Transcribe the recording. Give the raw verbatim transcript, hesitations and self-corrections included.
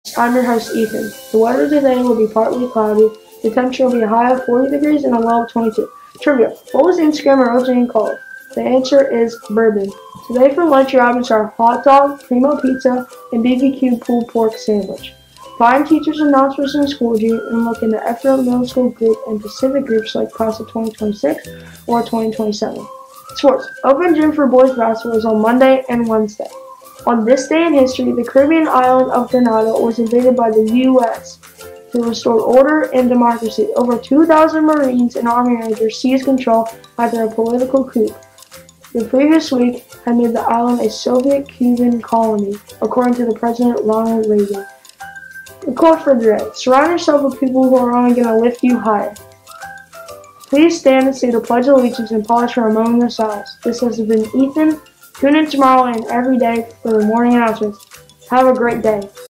I'm your host, Ethan. The weather today will be partly cloudy. The temperature will be a high of forty degrees and a low of twenty-two. Trivia: what was Instagram originally called? The answer is bourbon. Today for lunch, your options are hot dog, primo pizza, and B B Q pulled pork sandwich. Find teachers' announcements in Schoology and look in the Effingham Middle School group and Pacific groups like Class of twenty twenty-six or twenty twenty-seven. Sports: Open gym for boys basketball is on Monday and Wednesday. On this day in history, the Caribbean island of Grenada was invaded by the U S to restore order and democracy. Over two thousand Marines and Army Rangers seized control after a political coup. The previous week had made the island a Soviet-Cuban colony, according to the President Ronald Reagan. The quote for today: surround yourself with people who are only going to lift you higher. Please stand and say the Pledge of Allegiance and pause for a moment in silence. This has been Ethan. Tune in tomorrow and every day for the morning announcements. Have a great day.